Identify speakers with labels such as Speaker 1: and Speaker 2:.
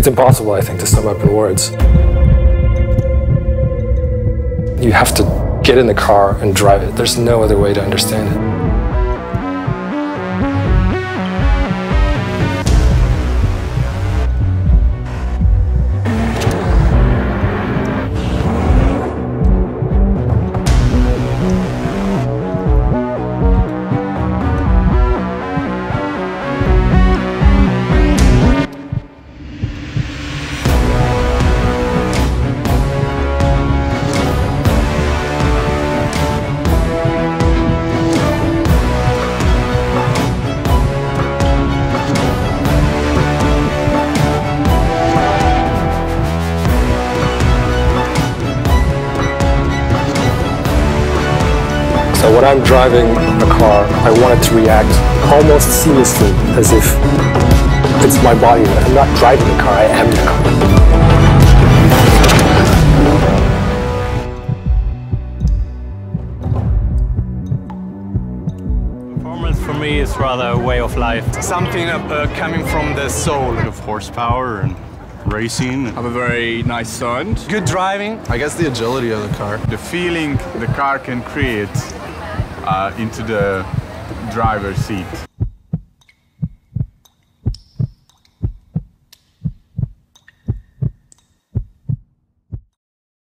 Speaker 1: It's impossible, I think, to sum up in words. You have to get in the car and drive it. There's no other way to understand it. So when I'm driving a car, I want it to react almost seamlessly, as if it's my body. I'm not driving the car, I am the
Speaker 2: car. Performance for me is rather a way of life.
Speaker 3: Something coming from the soul.
Speaker 4: Of horsepower and racing.
Speaker 3: Have a very nice sound. Good driving.
Speaker 5: I guess the agility of the car.
Speaker 4: The feeling the car can create into the driver's seat.